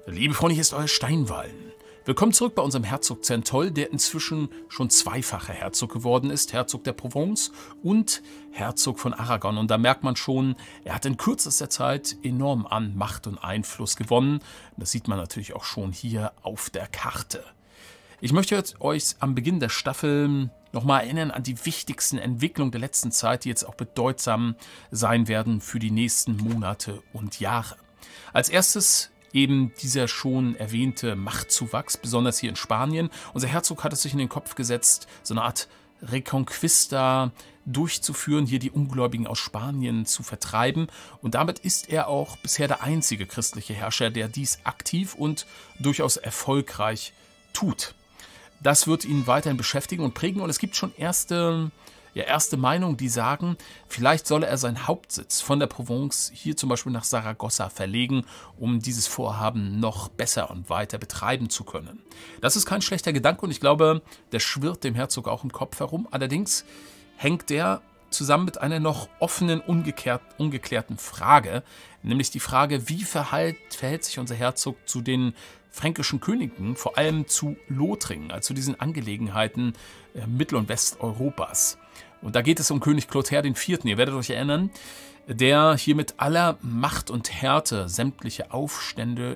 Liebe Freunde, hier ist euer Steinwallen. Willkommen zurück bei unserem Herzog Zentol, der inzwischen schon zweifacher Herzog geworden ist. Herzog der Provence und Herzog von Aragon. Und da merkt man schon, er hat in kürzester Zeit enorm an Macht und Einfluss gewonnen. Das sieht man natürlich auch schon hier auf der Karte. Ich möchte euch am Beginn der Staffel nochmal erinnern an die wichtigsten Entwicklungen der letzten Zeit, die jetzt auch bedeutsam sein werden für die nächsten Monate und Jahre. Als erstes eben dieser schon erwähnte Machtzuwachs, besonders hier in Spanien. Unser Herzog hat es sich in den Kopf gesetzt, so eine Art Reconquista durchzuführen, hier die Ungläubigen aus Spanien zu vertreiben. Und damit ist er auch bisher der einzige christliche Herrscher, der dies aktiv und durchaus erfolgreich tut. Das wird ihn weiterhin beschäftigen und prägen. Und es gibt schon erste Meinungen, die sagen, vielleicht solle er seinen Hauptsitz von der Provence hier zum Beispiel nach Saragossa verlegen, um dieses Vorhaben noch besser und weiter betreiben zu können. Das ist kein schlechter Gedanke und ich glaube, der schwirrt dem Herzog auch im Kopf herum. Allerdings hängt der zusammen mit einer noch offenen, ungeklärten Frage, nämlich die Frage, wie verhält sich unser Herzog zu den fränkischen Königen, vor allem zu Lothringen, also zu diesen Angelegenheiten Mittel- und Westeuropas. Und da geht es um König Clotaire IV., ihr werdet euch erinnern, der hier mit aller Macht und Härte sämtliche Aufstände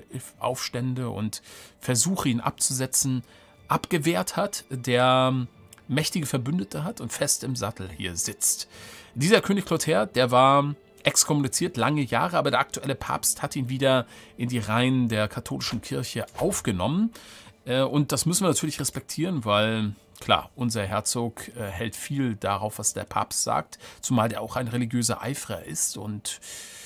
und Versuche, ihn abzusetzen, abgewehrt hat, der mächtige Verbündete hat und fest im Sattel hier sitzt. Dieser König Clotaire, der war exkommuniziert lange Jahre, aber der aktuelle Papst hat ihn wieder in die Reihen der katholischen Kirche aufgenommen. Und das müssen wir natürlich respektieren, weil, klar, unser Herzog hält viel darauf, was der Papst sagt, zumal der auch ein religiöser Eiferer ist und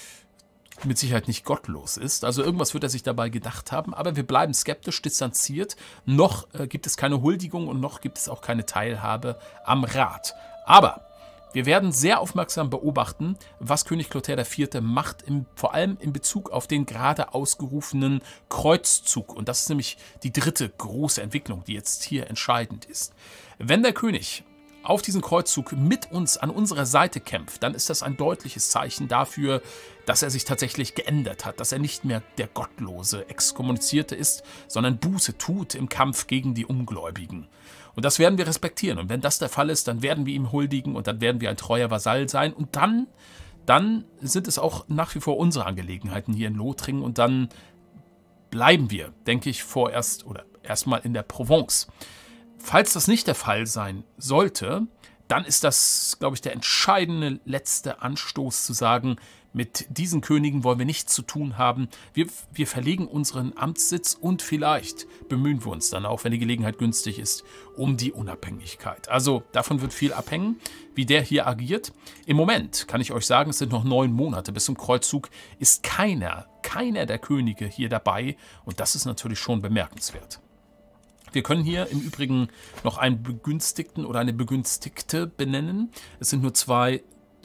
mit Sicherheit nicht gottlos ist. Also irgendwas wird er sich dabei gedacht haben, aber wir bleiben skeptisch, distanziert. Noch gibt es keine Huldigung und noch gibt es auch keine Teilhabe am Rat. Aber wir werden sehr aufmerksam beobachten, was König Clotaire IV. Macht, vor allem in Bezug auf den gerade ausgerufenen Kreuzzug. Und das ist nämlich die dritte große Entwicklung, die jetzt hier entscheidend ist. Wenn der König auf diesen Kreuzzug mit uns an unserer Seite kämpft, dann ist das ein deutliches Zeichen dafür, dass er sich tatsächlich geändert hat, dass er nicht mehr der gottlose Exkommunizierte ist, sondern Buße tut im Kampf gegen die Ungläubigen. Und das werden wir respektieren. Und wenn das der Fall ist, dann werden wir ihm huldigen und dann werden wir ein treuer Vasall sein. Und dann sind es auch nach wie vor unsere Angelegenheiten hier in Lothringen. Und dann bleiben wir, denke ich, erstmal in der Provence. Falls das nicht der Fall sein sollte, dann ist das, glaube ich, der entscheidende letzte Anstoß zu sagen, mit diesen Königen wollen wir nichts zu tun haben. Wir verlegen unseren Amtssitz und vielleicht bemühen wir uns dann auch, wenn die Gelegenheit günstig ist, um die Unabhängigkeit. Also davon wird viel abhängen, wie der hier agiert. Im Moment kann ich euch sagen, es sind noch 9 Monate bis zum Kreuzzug, ist keiner der Könige hier dabei und das ist natürlich schon bemerkenswert. Wir können hier im Übrigen noch einen Begünstigten oder eine Begünstigte benennen. Es sind nur 2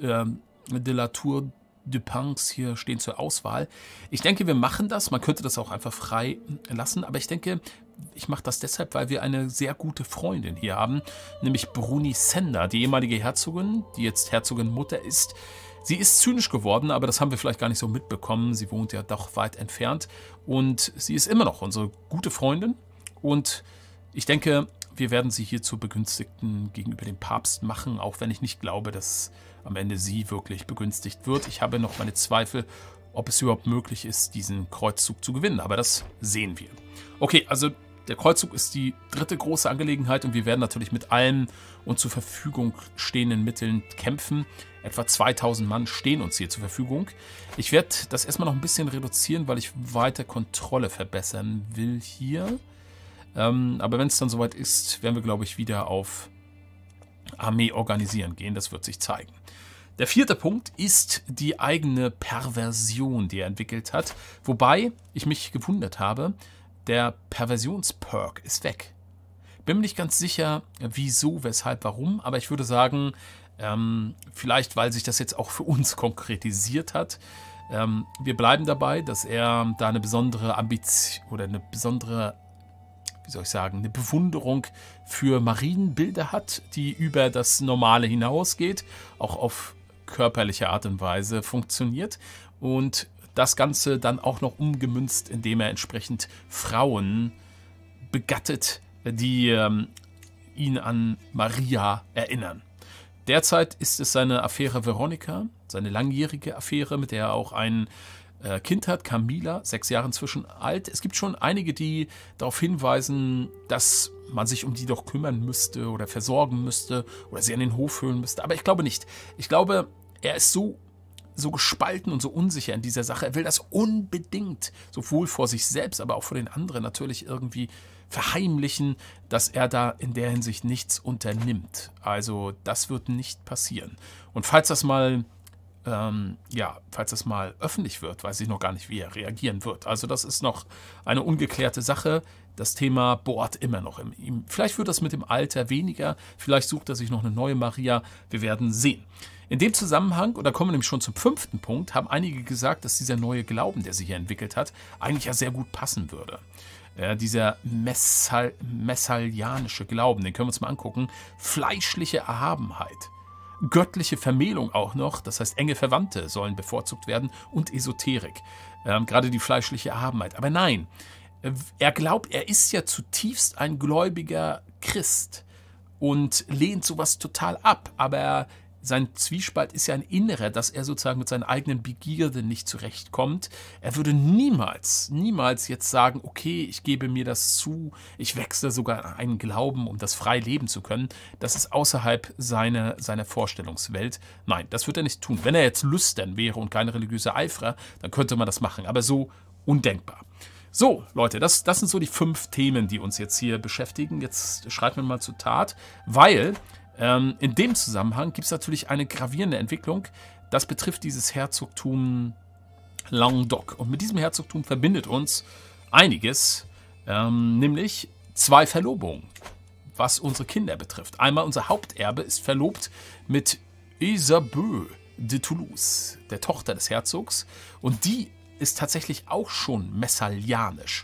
de la Tour de Pins hier stehen zur Auswahl. Ich denke, wir machen das. Man könnte das auch einfach frei lassen. Aber ich denke, ich mache das deshalb, weil wir eine sehr gute Freundin hier haben. Nämlich Bruni Senda, die ehemalige Herzogin, die jetzt Herzogin Mutter ist. Sie ist zynisch geworden, aber das haben wir vielleicht gar nicht so mitbekommen. Sie wohnt ja doch weit entfernt. Und sie ist immer noch unsere gute Freundin. Und ich denke, wir werden sie hier zur Begünstigten gegenüber dem Papst machen, auch wenn ich nicht glaube, dass am Ende sie wirklich begünstigt wird. Ich habe noch meine Zweifel, ob es überhaupt möglich ist, diesen Kreuzzug zu gewinnen. Aber das sehen wir. Okay, also der Kreuzzug ist die dritte große Angelegenheit und wir werden natürlich mit allen uns zur Verfügung stehenden Mitteln kämpfen. Etwa 2000 Mann stehen uns hier zur Verfügung. Ich werde das erstmal noch ein bisschen reduzieren, weil ich weiter Kontrolle verbessern will hier. Aber wenn es dann soweit ist, werden wir, glaube ich, wieder auf Armee organisieren gehen. Das wird sich zeigen. Der 4. Punkt ist die eigene Perversion, die er entwickelt hat. Wobei ich mich gewundert habe, der Perversionsperk ist weg. Bin mir nicht ganz sicher, wieso, weshalb, warum. Aber ich würde sagen, vielleicht, weil sich das jetzt auch für uns konkretisiert hat. Wir bleiben dabei, dass er da eine besondere Ambition oder eine besondere, wie soll ich sagen, eine Bewunderung für Marienbilder hat, die über das Normale hinausgeht, auch auf körperliche Art und Weise funktioniert. Und das Ganze dann auch noch umgemünzt, indem er entsprechend Frauen begattet, die ihn an Maria erinnern. Derzeit ist es seine Affäre Veronika, seine langjährige Affäre, mit der er auch ein Kind hat, Camila, 6 Jahre inzwischen alt. Es gibt schon einige, die darauf hinweisen, dass man sich um die doch kümmern müsste oder versorgen müsste oder sie an den Hof holen müsste. Aber ich glaube nicht. Ich glaube, er ist so gespalten und so unsicher in dieser Sache. Er will das unbedingt, sowohl vor sich selbst, aber auch vor den anderen natürlich irgendwie verheimlichen, dass er da in der Hinsicht nichts unternimmt. Also das wird nicht passieren. Und falls das mal öffentlich wird, weiß ich noch gar nicht, wie er reagieren wird. Also das ist noch eine ungeklärte Sache. Das Thema bohrt immer noch in ihm. Vielleicht wird das mit dem Alter weniger, vielleicht sucht er sich noch eine neue Maria. Wir werden sehen. In dem Zusammenhang, und da kommen wir nämlich schon zum 5. Punkt, haben einige gesagt, dass dieser neue Glauben, der sich hier entwickelt hat, eigentlich ja sehr gut passen würde. Dieser messalianische Glauben, den können wir uns mal angucken. Fleischliche Erhabenheit. Göttliche Vermählung auch noch, das heißt enge Verwandte sollen bevorzugt werden und Esoterik, gerade die fleischliche Erhabenheit. Aber nein, er glaubt, er ist ja zutiefst ein gläubiger Christ und lehnt sowas total ab, aber sein Zwiespalt ist ja ein innerer, dass er sozusagen mit seinen eigenen Begierden nicht zurechtkommt. Er würde niemals jetzt sagen, okay, ich gebe mir das zu, ich wechsle sogar in einen Glauben, um das frei leben zu können. Das ist außerhalb seiner Vorstellungswelt. Nein, das wird er nicht tun. Wenn er jetzt lüstern wäre und kein religiöser Eiferer, dann könnte man das machen, aber so undenkbar. So, Leute, das sind so die 5 Themen, die uns jetzt hier beschäftigen. Jetzt schreiten wir mal zur Tat, weil in dem Zusammenhang gibt es natürlich eine gravierende Entwicklung. Das betrifft dieses Herzogtum Languedoc. Und mit diesem Herzogtum verbindet uns einiges, nämlich 2 Verlobungen, was unsere Kinder betrifft. Einmal unser Haupterbe ist verlobt mit Isabeau de Toulouse, der Tochter des Herzogs. Und die ist tatsächlich auch schon messalianisch.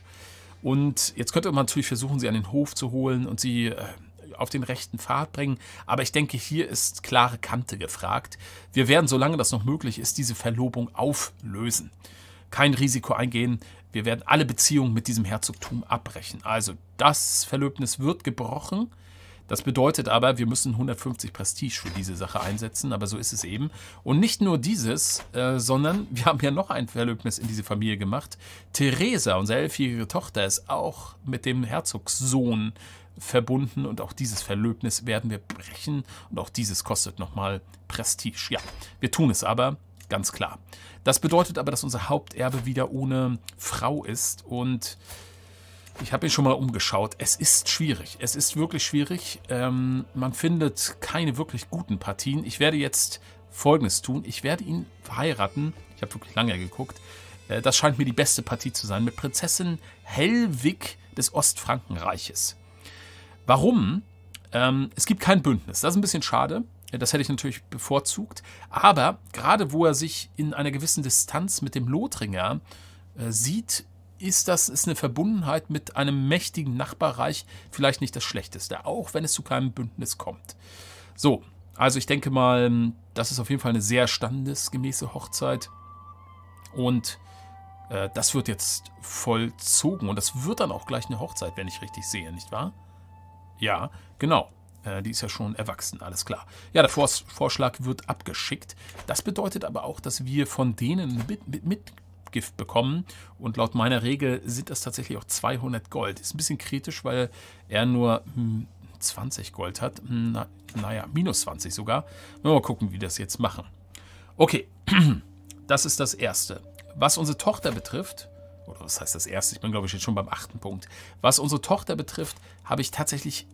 Und jetzt könnte man natürlich versuchen, sie an den Hof zu holen und sie auf den rechten Pfad bringen. Aber ich denke, hier ist klare Kante gefragt. Wir werden, solange das noch möglich ist, diese Verlobung auflösen. Kein Risiko eingehen. Wir werden alle Beziehungen mit diesem Herzogtum abbrechen. Also das Verlöbnis wird gebrochen. Das bedeutet aber, wir müssen 150 Prestige für diese Sache einsetzen, aber so ist es eben. Und nicht nur dieses, sondern wir haben ja noch ein Verlöbnis in diese Familie gemacht. Theresa, unsere 11-jährige Tochter, ist auch mit dem Herzogssohn verbunden und auch dieses Verlöbnis werden wir brechen und auch dieses kostet nochmal Prestige. Ja, wir tun es aber, ganz klar. Das bedeutet aber, dass unser Haupterbe wieder ohne Frau ist und ich habe mich schon mal umgeschaut. Es ist schwierig. Es ist wirklich schwierig. Man findet keine wirklich guten Partien. Ich werde jetzt Folgendes tun. Ich werde ihn heiraten. Ich habe wirklich lange geguckt. Das scheint mir die beste Partie zu sein. Mit Prinzessin Hellwig des Ostfrankenreiches. Warum? Es gibt kein Bündnis. Das ist ein bisschen schade. Das hätte ich natürlich bevorzugt. Aber gerade wo er sich in einer gewissen Distanz mit dem Lothringer sieht, ist eine Verbundenheit mit einem mächtigen Nachbarreich vielleicht nicht das Schlechteste, auch wenn es zu keinem Bündnis kommt. So, also ich denke mal, das ist auf jeden Fall eine sehr standesgemäße Hochzeit und das wird jetzt vollzogen und das wird dann auch gleich eine Hochzeit, wenn ich richtig sehe, nicht wahr? Ja, genau. Die ist ja schon erwachsen, alles klar. Ja, der Vorschlag wird abgeschickt. Das bedeutet aber auch, dass wir von denen Mitgift bekommen. Und laut meiner Regel sind das tatsächlich auch 200 Gold. Ist ein bisschen kritisch, weil er nur 20 Gold hat. Naja, minus 20 sogar. Mal gucken, wie wir das jetzt machen. Okay, das ist das Erste. Was unsere Tochter betrifft, oder was heißt das Erste? Ich bin, glaube ich, jetzt schon beim 8. Punkt. Was unsere Tochter betrifft, habe ich tatsächlich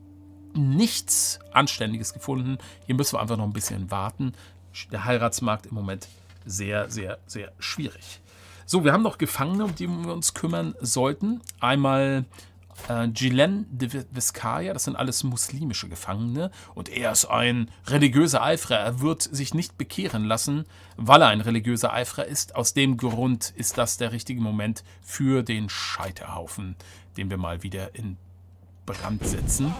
nichts Anständiges gefunden. Hier müssen wir einfach noch ein bisschen warten. Der Heiratsmarkt im Moment sehr, sehr, sehr schwierig. So, wir haben noch Gefangene, um die wir uns kümmern sollten. Einmal Ghislaine de Vizcaya, das sind alles muslimische Gefangene. Und er ist ein religiöser Eiferer. Er wird sich nicht bekehren lassen, weil er ein religiöser Eiferer ist. Aus dem Grund ist das der richtige Moment für den Scheiterhaufen, den wir mal wieder in Brand setzen.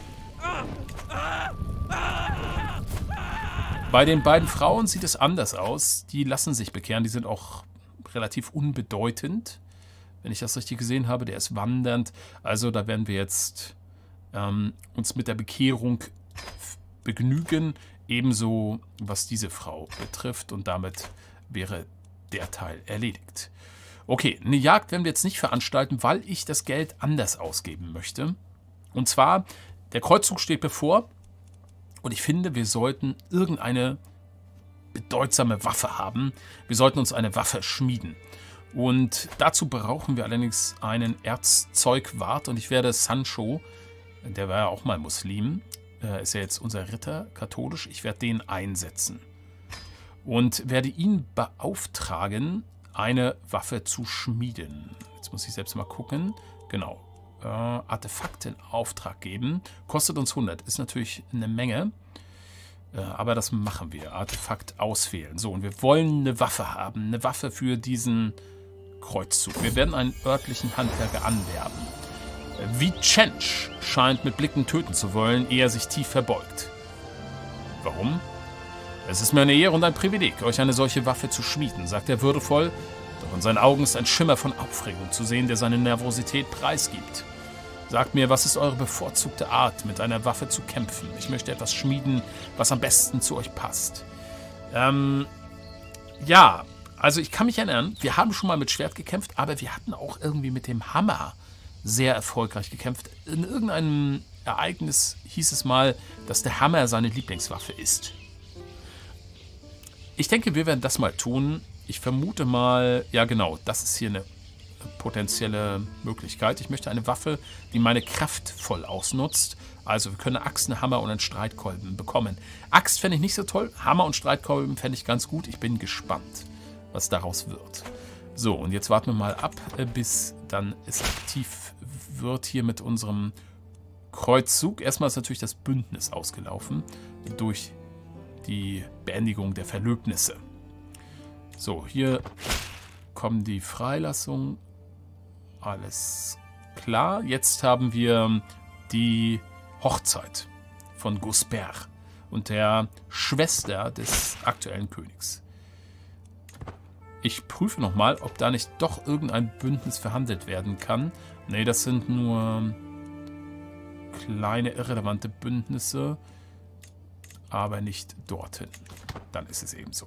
Bei den beiden Frauen sieht es anders aus. Die lassen sich bekehren. Die sind auch relativ unbedeutend, wenn ich das richtig gesehen habe. Der ist wandernd. Also da werden wir jetzt uns mit der Bekehrung begnügen. Ebenso was diese Frau betrifft. Und damit wäre der Teil erledigt. Okay, eine Jagd werden wir jetzt nicht veranstalten, weil ich das Geld anders ausgeben möchte. Und zwar, der Kreuzzug steht bevor. Und ich finde, wir sollten irgendeine bedeutsame Waffe haben. Wir sollten uns eine Waffe schmieden. Und dazu brauchen wir allerdings einen Erzzeugwart. Und ich werde Sancho, der war ja auch mal Muslim, ist ja jetzt unser Ritter, katholisch, ich werde den einsetzen. Und werde ihn beauftragen, eine Waffe zu schmieden. Jetzt muss ich selbst mal gucken. Genau. Artefakte in Auftrag geben. Kostet uns 100. Ist natürlich eine Menge. Aber das machen wir. Artefakt auswählen. So, und wir wollen eine Waffe haben. Eine Waffe für diesen Kreuzzug. Wir werden einen örtlichen Handwerker anwerben. Vicence scheint mit Blicken töten zu wollen, ehe er sich tief verbeugt. Warum? Es ist mir eine Ehre und ein Privileg, euch eine solche Waffe zu schmieden, sagt er würdevoll, doch in seinen Augen ist ein Schimmer von Aufregung zu sehen, der seine Nervosität preisgibt. Sagt mir, was ist eure bevorzugte Art, mit einer Waffe zu kämpfen? Ich möchte etwas schmieden, was am besten zu euch passt. Ja, also ich kann mich erinnern, wir haben schon mal mit Schwert gekämpft, aber wir hatten auch irgendwie mit dem Hammer sehr erfolgreich gekämpft. In irgendeinem Ereignis hieß es mal, dass der Hammer seine Lieblingswaffe ist. Ich denke, wir werden das mal tun. Ich vermute mal, ja genau, das ist hier eine potenzielle Möglichkeit. Ich möchte eine Waffe, die meine Kraft voll ausnutzt. Also wir können eine Axt, einen Hammer und einen Streitkolben bekommen. Axt fände ich nicht so toll, Hammer und Streitkolben fände ich ganz gut. Ich bin gespannt, was daraus wird. So, und jetzt warten wir mal ab, bis dann es aktiv wird hier mit unserem Kreuzzug. Erstmal ist natürlich das Bündnis ausgelaufen durch die Beendigung der Verlöbnisse. So, hier kommen die Freilassungen. Alles klar. Jetzt haben wir die Hochzeit von Guspert und der Schwester des aktuellen Königs. Ich prüfe nochmal, ob da nicht doch irgendein Bündnis verhandelt werden kann. Nee, das sind nur kleine, irrelevante Bündnisse, aber nicht dorthin. Dann ist es eben so.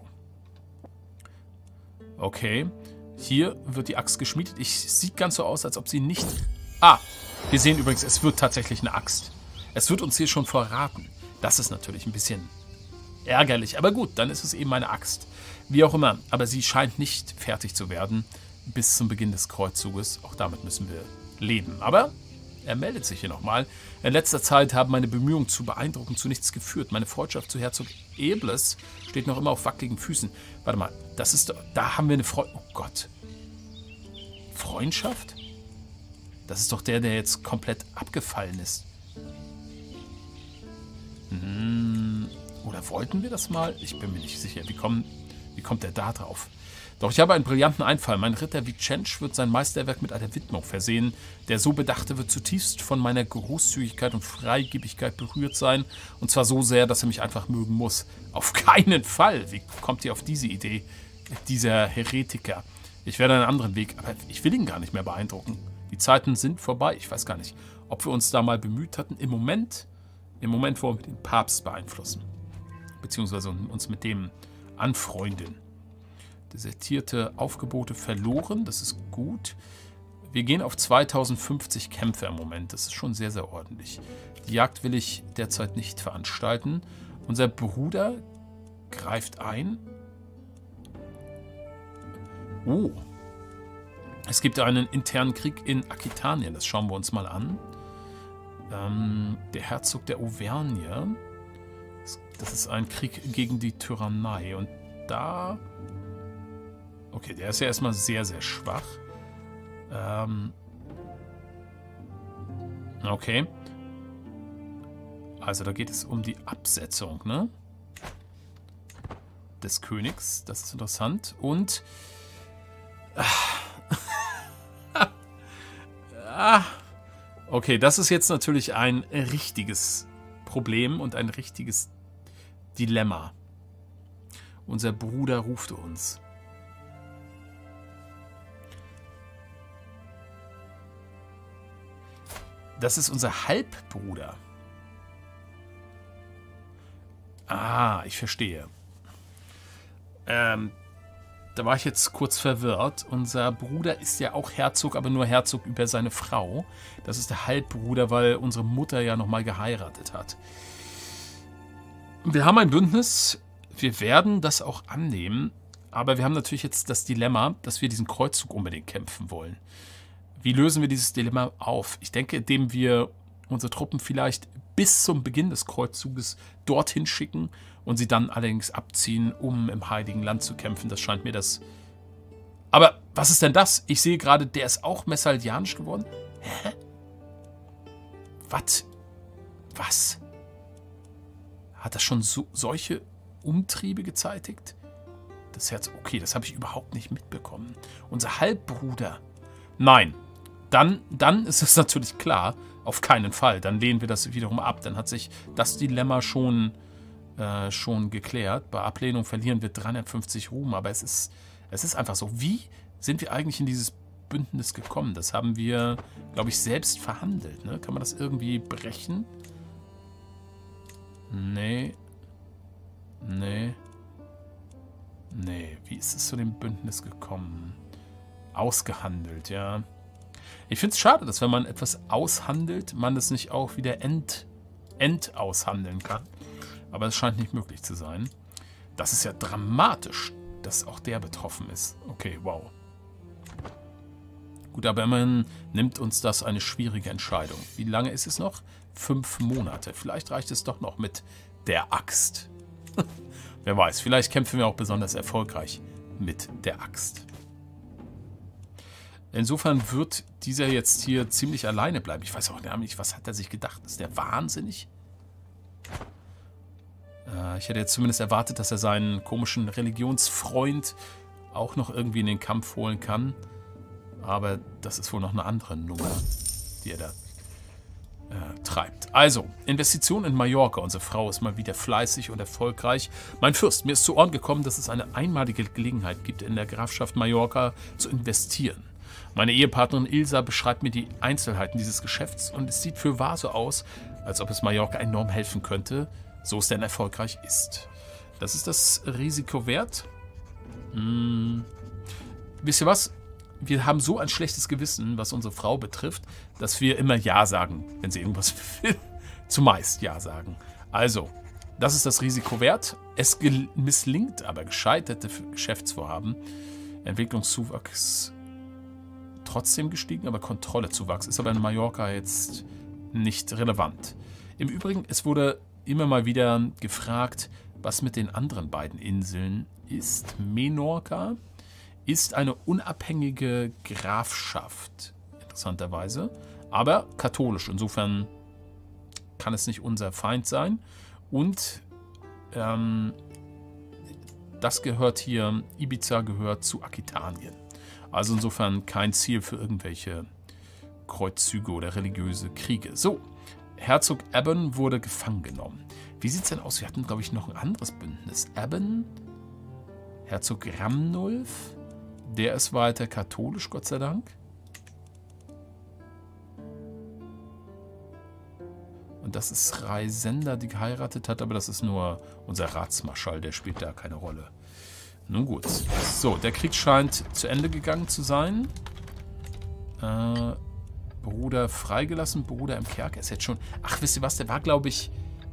Okay, hier wird die Axt geschmiedet. Sieht ganz so aus, als ob sie nicht... Ah, wir sehen übrigens, es wird tatsächlich eine Axt. Es wird uns hier schon verraten. Das ist natürlich ein bisschen ärgerlich, aber gut, dann ist es eben eine Axt. Wie auch immer, aber sie scheint nicht fertig zu werden bis zum Beginn des Kreuzzuges. Auch damit müssen wir leben. Aber er meldet sich hier nochmal. In letzter Zeit haben meine Bemühungen zu beeindrucken zu nichts geführt. Meine Freundschaft zu Herzog Ebles steht noch immer auf wackeligen Füßen. Warte mal, das ist... Da haben wir eine Freundschaft... Oh Gott. Freundschaft? Das ist doch der jetzt komplett abgefallen ist. Oder wollten wir das mal? Ich bin mir nicht sicher. Wie kommt der da drauf? Doch ich habe einen brillanten Einfall. Mein Ritter Vicence wird sein Meisterwerk mit einer Widmung versehen. Der so Bedachte wird zutiefst von meiner Großzügigkeit und Freigebigkeit berührt sein. Und zwar so sehr, dass er mich einfach mögen muss. Auf keinen Fall! Wie kommt ihr auf diese Idee? Dieser Heretiker. Ich werde einen anderen Weg, aber ich will ihn gar nicht mehr beeindrucken. Die Zeiten sind vorbei. Ich weiß gar nicht, ob wir uns da mal bemüht hatten. Im Moment wollen wir den Papst beeinflussen. Beziehungsweise uns mit dem anfreunden. Desertierte Aufgebote verloren, das ist gut. Wir gehen auf 2050 Kämpfer im Moment, das ist schon sehr, sehr ordentlich. Die Jagd will ich derzeit nicht veranstalten. Unser Bruder greift ein. Oh, es gibt einen internen Krieg in Aquitanien, das schauen wir uns mal an. Der Herzog der Auvergne, das ist ein Krieg gegen die Tyrannei und da... Okay, der ist ja erstmal sehr, sehr schwach. Okay. Also da geht es um die Absetzung, ne? Des Königs. Das ist interessant. Und... Okay, das ist jetzt natürlich ein richtiges Problem und ein richtiges Dilemma. Unser Bruder ruft uns. Das ist unser Halbbruder. Ah, ich verstehe. Da war ich jetzt kurz verwirrt. Unser Bruder ist ja auch Herzog, aber nur Herzog über seine Frau. Das ist der Halbbruder, weil unsere Mutter ja nochmal geheiratet hat. Wir haben ein Bündnis. Wir werden das auch annehmen. Aber wir haben natürlich jetzt das Dilemma, dass wir diesen Kreuzzug unbedingt kämpfen wollen. Wie lösen wir dieses Dilemma auf? Ich denke, indem wir unsere Truppen vielleicht bis zum Beginn des Kreuzzuges dorthin schicken und sie dann allerdings abziehen, um im Heiligen Land zu kämpfen. Das scheint mir das... Aber was ist denn das? Ich sehe gerade, der ist auch messaldianisch geworden. Hä? Was? Hat das schon solche Umtriebe gezeitigt? Das Herz... Okay, das habe ich überhaupt nicht mitbekommen. Unser Halbbruder. Nein. Dann ist es natürlich klar, auf keinen Fall. Dann lehnen wir das wiederum ab. Dann hat sich das Dilemma schon geklärt. Bei Ablehnung verlieren wir 350 Ruhm, aber es ist einfach so. Wie sind wir eigentlich in dieses Bündnis gekommen? Das haben wir, glaube ich, selbst verhandelt. Ne? Kann man das irgendwie brechen? Nee. Wie ist es zu dem Bündnis gekommen? Ausgehandelt, ja. Ich finde es schade, dass wenn man etwas aushandelt, man es nicht auch wieder aushandeln kann. Aber es scheint nicht möglich zu sein. Das ist ja dramatisch, dass auch der betroffen ist. Okay, wow. Gut, aber immerhin nimmt uns das eine schwierige Entscheidung. Wie lange ist es noch? 5 Monate. Vielleicht reicht es doch noch mit der Axt. Wer weiß, vielleicht kämpfen wir auch besonders erfolgreich mit der Axt. Insofern wird dieser jetzt hier ziemlich alleine bleiben. Ich weiß auch nicht, was hat er sich gedacht? Ist der wahnsinnig? Ich hätte jetzt zumindest erwartet, dass er seinen komischen Religionsfreund auch noch irgendwie in den Kampf holen kann. Aber das ist wohl noch eine andere Nummer, die er da treibt. Also, Investition in Mallorca. Unsere Frau ist mal wieder fleißig und erfolgreich. Mein Fürst, mir ist zu Ohren gekommen, dass es eine einmalige Gelegenheit gibt, in der Grafschaft Mallorca zu investieren. Meine Ehepartnerin Ilsa beschreibt mir die Einzelheiten dieses Geschäfts und es sieht fürwahr so aus, als ob es Mallorca enorm helfen könnte, so es denn erfolgreich ist. Das ist das Risiko wert? Wisst ihr was? Wir haben so ein schlechtes Gewissen, was unsere Frau betrifft, dass wir immer Ja sagen, wenn sie irgendwas will. Zumeist Ja sagen. Also, das ist das Risiko wert. Es misslingt aber gescheiterte Geschäftsvorhaben. Entwicklungszuwachs trotzdem gestiegen, aber Kontrollezuwachs ist aber in Mallorca jetzt nicht relevant. Im Übrigen, es wurde immer mal wieder gefragt, was mit den anderen beiden Inseln ist. Menorca ist eine unabhängige Grafschaft, interessanterweise, aber katholisch. Insofern kann es nicht unser Feind sein. Und das gehört hier, Ibiza gehört zu Aquitanien. Also insofern kein Ziel für irgendwelche Kreuzzüge oder religiöse Kriege. So, Herzog Ebon wurde gefangen genommen. Wie sieht es denn aus? Wir hatten, glaube ich, noch ein anderes Bündnis. Ebon, Herzog Ramnulf, der ist weiter katholisch, Gott sei Dank. Und das ist Reisender, die geheiratet hat, aber das ist nur unser Ratsmarschall, der spielt da keine Rolle. Nun gut. So, der Krieg scheint zu Ende gegangen zu sein. Bruder freigelassen, Bruder im Kerker ist jetzt schon... Ach, wisst ihr was, der war, glaube ich...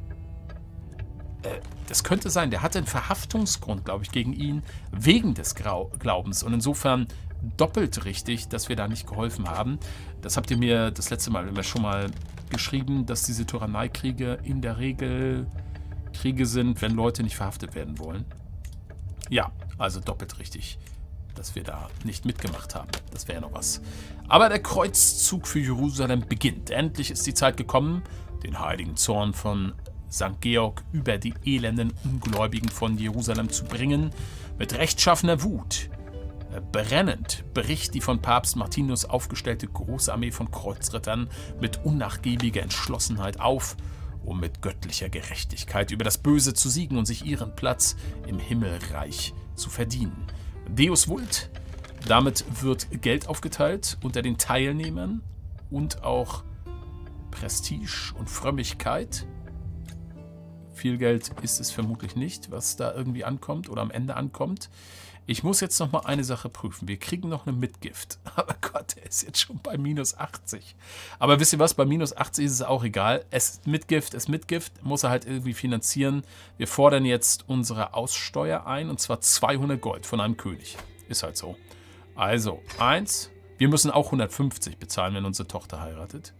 das könnte sein, der hatte einen Verhaftungsgrund, glaube ich, gegen ihn, wegen des Glaubens. Und insofern doppelt richtig, dass wir da nicht geholfen haben. Das habt ihr mir das letzte Mal immer schon mal geschrieben, dass diese Tyranneikriege in der Regel Kriege sind, wenn Leute nicht verhaftet werden wollen. Ja, also doppelt richtig, dass wir da nicht mitgemacht haben. Das wäre ja noch was. Aber der Kreuzzug für Jerusalem beginnt. Endlich ist die Zeit gekommen, den heiligen Zorn von St. Georg über die elenden Ungläubigen von Jerusalem zu bringen. Mit rechtschaffener Wut, brennend, bricht die von Papst Martinus aufgestellte große Armee von Kreuzrittern mit unnachgiebiger Entschlossenheit auf, um mit göttlicher Gerechtigkeit über das Böse zu siegen und sich ihren Platz im Himmelreich zu verdienen. Deus vult, damit wird Geld aufgeteilt unter den Teilnehmern und auch Prestige und Frömmigkeit. Viel Geld ist es vermutlich nicht, was da irgendwie ankommt oder am Ende ankommt. Ich muss jetzt noch mal eine Sache prüfen. Wir kriegen noch eine Mitgift. Aber Gott, der ist jetzt schon bei minus 80. Aber wisst ihr was? Bei minus 80 ist es auch egal. Mitgift ist Mitgift. Muss er halt irgendwie finanzieren. Wir fordern jetzt unsere Aussteuer ein. Und zwar 200 Gold von einem König. Ist halt so. Also, 1. Wir müssen auch 150 bezahlen, wenn unsere Tochter heiratet.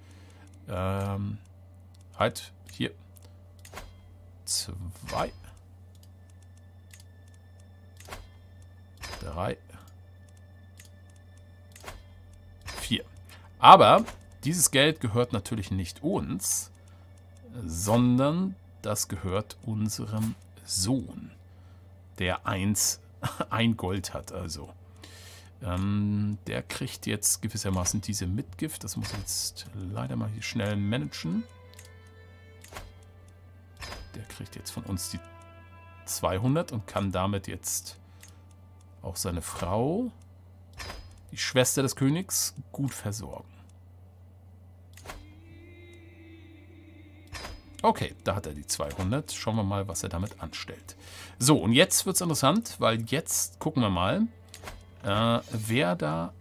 Halt, hier. 2. 3, 4. Aber dieses Geld gehört natürlich nicht uns, sondern das gehört unserem Sohn, der ein Gold hat. Also der kriegt jetzt gewissermaßen diese Mitgift. Das muss ich jetzt leider mal hier schnell managen. Der kriegt jetzt von uns die 200 und kann damit jetzt auch seine Frau, die Schwester des Königs, gut versorgen. Okay, da hat er die 200. Schauen wir mal, was er damit anstellt. So, und jetzt wird es interessant, weil jetzt gucken wir mal, wer da...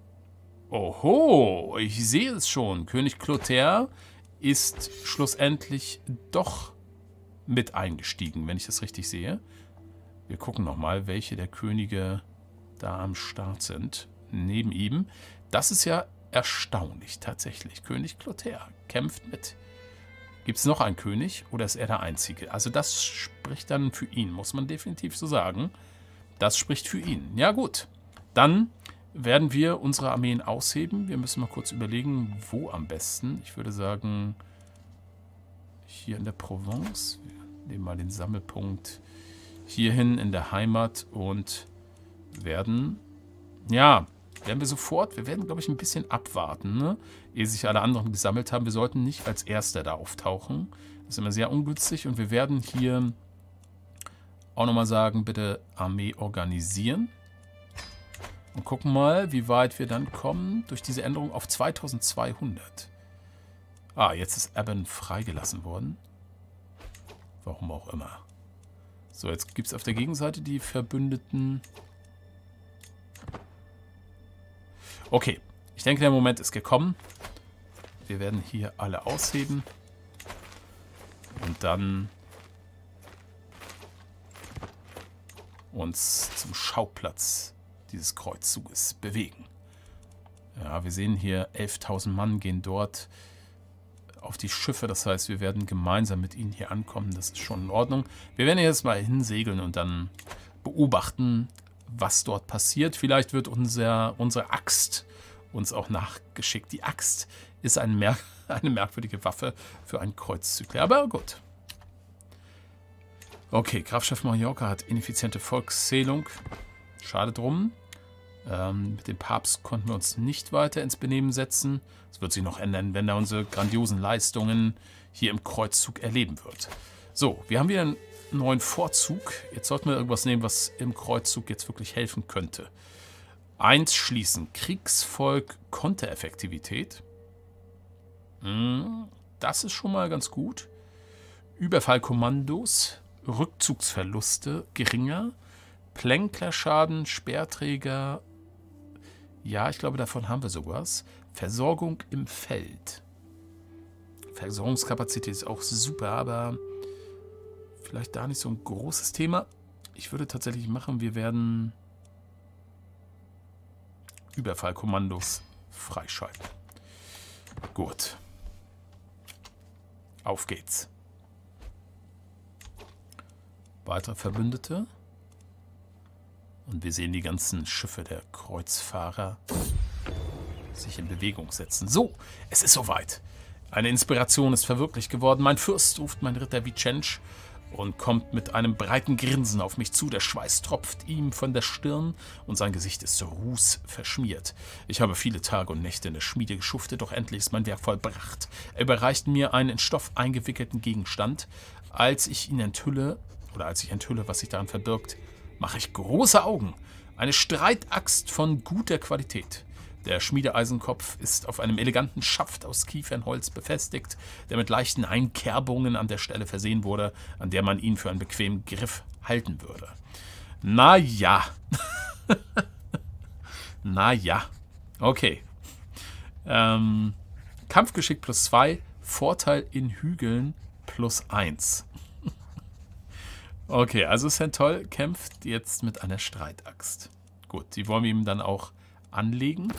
Oho, ich sehe es schon. König Clotaire ist schlussendlich doch mit eingestiegen, wenn ich das richtig sehe. Wir gucken nochmal, welche der Könige da am Start sind. Neben ihm. Das ist ja erstaunlich, tatsächlich. König Clotaire kämpft mit. Gibt es noch einen König oder ist er der Einzige? Also das spricht dann für ihn, muss man definitiv so sagen. Das spricht für ihn. Ja gut, dann werden wir unsere Armeen ausheben. Wir müssen mal kurz überlegen, wo am besten. Ich würde sagen, hier in der Provence. Wir nehmen mal den Sammelpunkt hierhin in der Heimat und werden wir sofort, wir werden, glaube ich, ein bisschen abwarten, ne? Ehe sich alle anderen gesammelt haben. Wir sollten nicht als Erster da auftauchen. Das ist immer sehr ungünstig und wir werden hier auch nochmal sagen, bitte Armee organisieren und gucken mal, wie weit wir dann kommen durch diese Änderung auf 2200. Ah, jetzt ist Aben freigelassen worden. Warum auch immer. So, jetzt gibt es auf der Gegenseite die Verbündeten. Okay, ich denke, der Moment ist gekommen. Wir werden hier alle ausheben. Und dann uns zum Schauplatz dieses Kreuzzuges bewegen. Ja, wir sehen hier, 11.000 Mann gehen dort auf die Schiffe. Das heißt, wir werden gemeinsam mit ihnen hier ankommen. Das ist schon in Ordnung. Wir werden jetzt mal hinsegeln und dann beobachten, was dort passiert. Vielleicht wird unsere Axt uns auch nachgeschickt. Die Axt ist eine merkwürdige Waffe für einen Kreuzzügler. Aber gut. Okay, Grafschaft Mallorca hat ineffiziente Volkszählung. Schade drum. Mit dem Papst konnten wir uns nicht weiter ins Benehmen setzen. Das wird sich noch ändern, wenn er unsere grandiosen Leistungen hier im Kreuzzug erleben wird. So, wir haben wieder einen neuen Vorzug. Jetzt sollten wir irgendwas nehmen, was im Kreuzzug jetzt wirklich helfen könnte. 1 schließen. Kriegsvolk Kontereffektivität. Das ist schon mal ganz gut. Überfallkommandos. Rückzugsverluste geringer. Plänklerschaden, Speerträger. Ja, ich glaube, davon haben wir sowas. Versorgung im Feld. Versorgungskapazität ist auch super, aber vielleicht da nicht so ein großes Thema. Ich würde tatsächlich machen, wir werden Überfallkommandos freischalten. Gut. Auf geht's. Weitere Verbündete. Und wir sehen die ganzen Schiffe der Kreuzfahrer sich in Bewegung setzen. So, es ist soweit. Eine Inspiration ist verwirklicht geworden. Mein Fürst, ruft mein Ritter Vicenç und kommt mit einem breiten Grinsen auf mich zu. Der Schweiß tropft ihm von der Stirn und sein Gesicht ist Ruß verschmiert. Ich habe viele Tage und Nächte in der Schmiede geschuftet, doch endlich ist mein Werk vollbracht. Er überreicht mir einen in Stoff eingewickelten Gegenstand. Als ich enthülle, was sich darin verbirgt, mache ich große Augen. Eine Streitaxt von guter Qualität. Der Schmiedeeisenkopf ist auf einem eleganten Schaft aus Kiefernholz befestigt, der mit leichten Einkerbungen an der Stelle versehen wurde, an der man ihn für einen bequemen Griff halten würde. Naja. Naja. Okay. Kampfgeschick +2, Vorteil in Hügeln +1. Okay, also Santoll kämpft jetzt mit einer Streitaxt. Gut, die wollen wir ihm dann auch anlegen.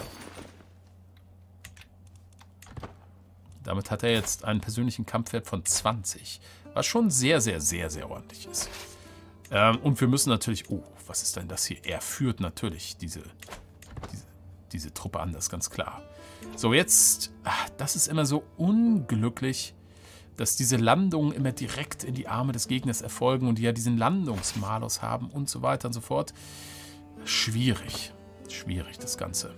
Damit hat er jetzt einen persönlichen Kampfwert von 20, was schon sehr, sehr, sehr, sehr ordentlich ist. Und wir müssen natürlich... Oh, was ist denn das hier? Er führt natürlich diese Truppe an, das ist ganz klar. So, jetzt... das ist immer so unglücklich, dass diese Landungen immer direkt in die Arme des Gegners erfolgen und die ja diesen Landungsmalus haben und so weiter und so fort. Schwierig. Schwierig, das Ganze.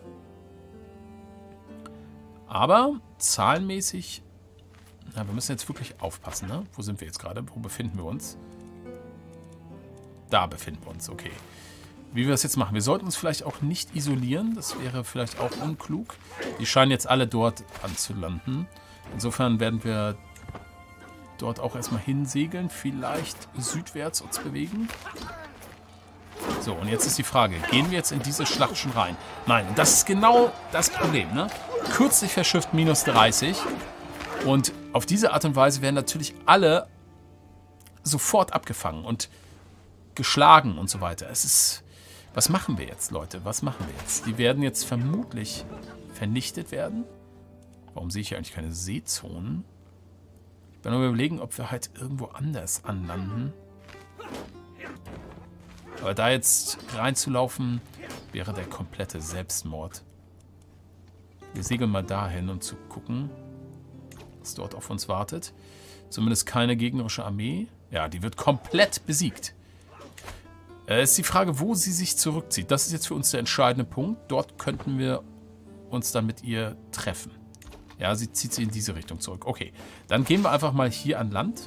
Aber zahlenmäßig... Na, wir müssen jetzt wirklich aufpassen, ne? Wo sind wir jetzt gerade? Wo befinden wir uns? Da befinden wir uns, okay. Wie wir das jetzt machen? Wir sollten uns vielleicht auch nicht isolieren. Das wäre vielleicht auch unklug. Die scheinen jetzt alle dort anzulanden. Insofern werden wir dort auch erstmal hinsegeln. Vielleicht südwärts uns bewegen. So, und jetzt ist die Frage, gehen wir jetzt in diese Schlacht schon rein? Nein, und das ist genau das Problem, ne? Kürzlich verschifft -30. Und auf diese Art und Weise werden natürlich alle sofort abgefangen und geschlagen und so weiter. Es ist... Was machen wir jetzt, Leute? Was machen wir jetzt? Die werden jetzt vermutlich vernichtet werden. Warum sehe ich hier eigentlich keine Seezonen? Ich bin nur überlegen, ob wir halt irgendwo anders anlanden. Aber da jetzt reinzulaufen, wäre der komplette Selbstmord. Wir segeln mal dahin, um zu gucken, was dort auf uns wartet. Zumindest keine gegnerische Armee. Ja, die wird komplett besiegt. Ist die Frage, wo sie sich zurückzieht. Das ist jetzt für uns der entscheidende Punkt. Dort könnten wir uns dann mit ihr treffen. Ja, sie zieht sich in diese Richtung zurück. Okay, dann gehen wir einfach mal hier an Land.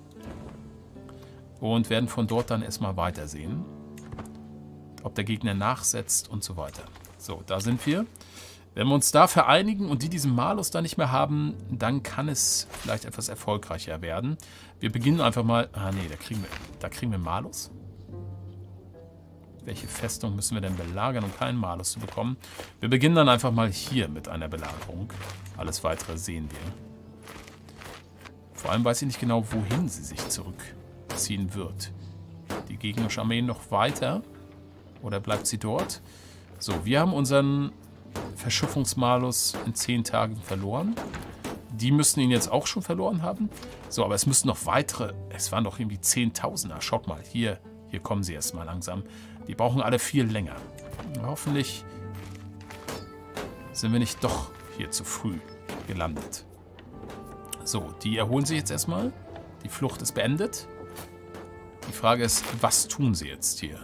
Und werden von dort dann erstmal weitersehen. Ob der Gegner nachsetzt und so weiter. So, da sind wir. Wenn wir uns da vereinigen und die diesen Malus da nicht mehr haben, dann kann es vielleicht etwas erfolgreicher werden. Wir beginnen einfach mal... Ah, nee, da kriegen wir Malus. Welche Festung müssen wir denn belagern, um keinen Malus zu bekommen? Wir beginnen dann einfach mal hier mit einer Belagerung. Alles Weitere sehen wir. Vor allem weiß ich nicht genau, wohin sie sich zurückziehen wird. Die gegnerische Armee noch weiter? Oder bleibt sie dort? So, wir haben unseren Verschiffungsmalus in 10 Tagen verloren. Die müssten ihn jetzt auch schon verloren haben. So, aber es müssten noch weitere... Es waren doch irgendwie 10.000er. Schaut mal, hier kommen sie erstmal langsam. Die brauchen alle viel länger. Hoffentlich sind wir nicht doch hier zu früh gelandet. So, die erholen sich jetzt erstmal. Die Flucht ist beendet. Die Frage ist, was tun sie jetzt hier?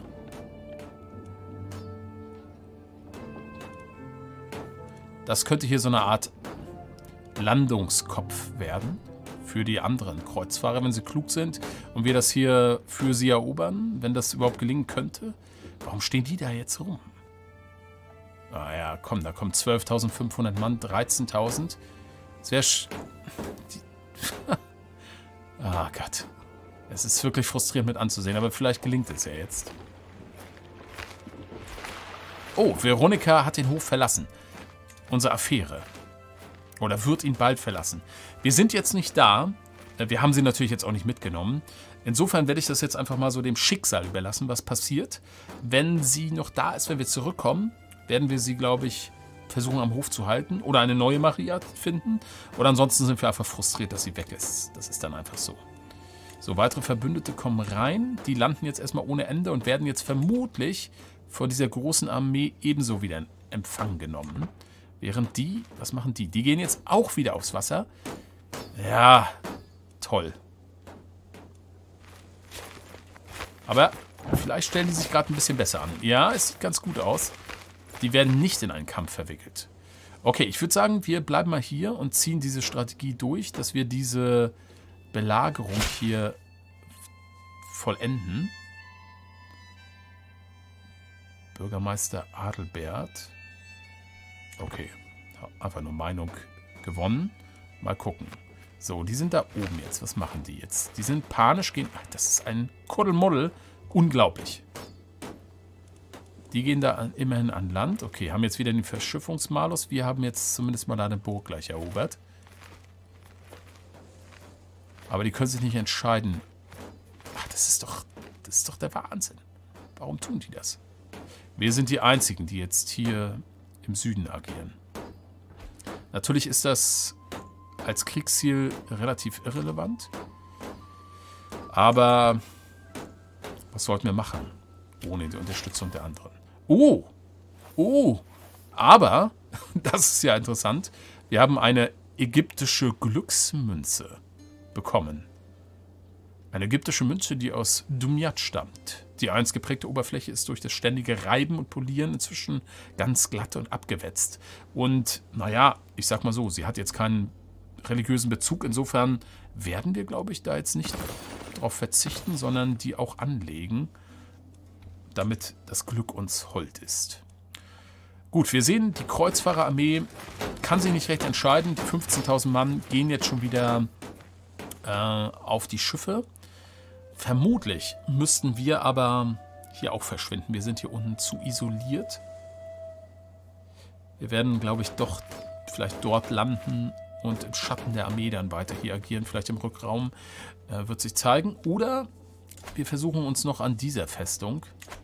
Das könnte hier so eine Art Landungskopf werden für die anderen Kreuzfahrer, wenn sie klug sind und wir das hier für sie erobern, wenn das überhaupt gelingen könnte. Warum stehen die da jetzt rum? Ah ja, komm, da kommen 12.500 Mann, 13.000. Das wäre... Ah Gott. Es ist wirklich frustrierend mit anzusehen, aber vielleicht gelingt es ja jetzt. Oh, Veronika hat den Hof verlassen. Unsere Affäre. Oder wird ihn bald verlassen. Wir sind jetzt nicht da. Wir haben sie natürlich jetzt auch nicht mitgenommen. Insofern werde ich das jetzt einfach mal so dem Schicksal überlassen, was passiert. Wenn sie noch da ist, wenn wir zurückkommen, werden wir sie, glaube ich, versuchen am Hof zu halten. Oder eine neue Maria finden. Oder ansonsten sind wir einfach frustriert, dass sie weg ist. Das ist dann einfach so. So, weitere Verbündete kommen rein. Die landen jetzt erstmal ohne Ende und werden jetzt vermutlich vor dieser großen Armee ebenso wieder in Empfang genommen. Während die, was machen die? Die gehen jetzt auch wieder aufs Wasser. Ja, toll. Aber vielleicht stellen die sich gerade ein bisschen besser an. Ja, es sieht ganz gut aus. Die werden nicht in einen Kampf verwickelt. Okay, ich würde sagen, wir bleiben mal hier und ziehen diese Strategie durch, dass wir diese Belagerung hier vollenden. Bürgermeister Adelbert. Okay, einfach nur Meinung gewonnen. Mal gucken. So, die sind da oben jetzt. Was machen die jetzt? Die sind panisch, gehen... Ach, das ist ein Kuddelmuddel. Unglaublich. Die gehen da immerhin an Land. Okay, haben jetzt wieder den Verschiffungsmalus. Wir haben jetzt zumindest mal eine Burg gleich erobert. Aber die können sich nicht entscheiden. Ach, das ist doch der Wahnsinn. Warum tun die das? Wir sind die Einzigen, die jetzt hier im Süden agieren. Natürlich ist das als Kriegsziel relativ irrelevant. Aber was sollten wir machen? Ohne die Unterstützung der anderen. Oh! Oh! Aber, das ist ja interessant, wir haben eine ägyptische Glücksmünze bekommen. Eine ägyptische Münze, die aus Dumyat stammt. Die einst geprägte Oberfläche ist durch das ständige Reiben und Polieren inzwischen ganz glatt und abgewetzt. Und, naja, ich sag mal so, sie hat jetzt keinen religiösen Bezug. Insofern werden wir, glaube ich, da jetzt nicht darauf verzichten, sondern die auch anlegen, damit das Glück uns hold ist. Gut, wir sehen, die Kreuzfahrerarmee kann sich nicht recht entscheiden. Die 15.000 Mann gehen jetzt schon wieder auf die Schiffe. Vermutlich müssten wir aber hier auch verschwinden. Wir sind hier unten zu isoliert. Wir werden, glaube ich, doch vielleicht dort landen und im Schatten der Armee dann weiter hier agieren. Vielleicht im Rückraum wird sich zeigen. Oder wir versuchen uns noch an dieser Festung.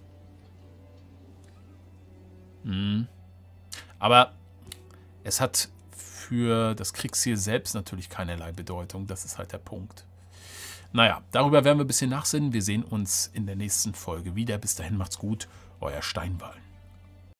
Aber es hat für das Kriegsziel selbst natürlich keinerlei Bedeutung. Das ist halt der Punkt. Naja, darüber werden wir ein bisschen nachsinnen. Wir sehen uns in der nächsten Folge wieder. Bis dahin macht's gut. Euer Steinwall.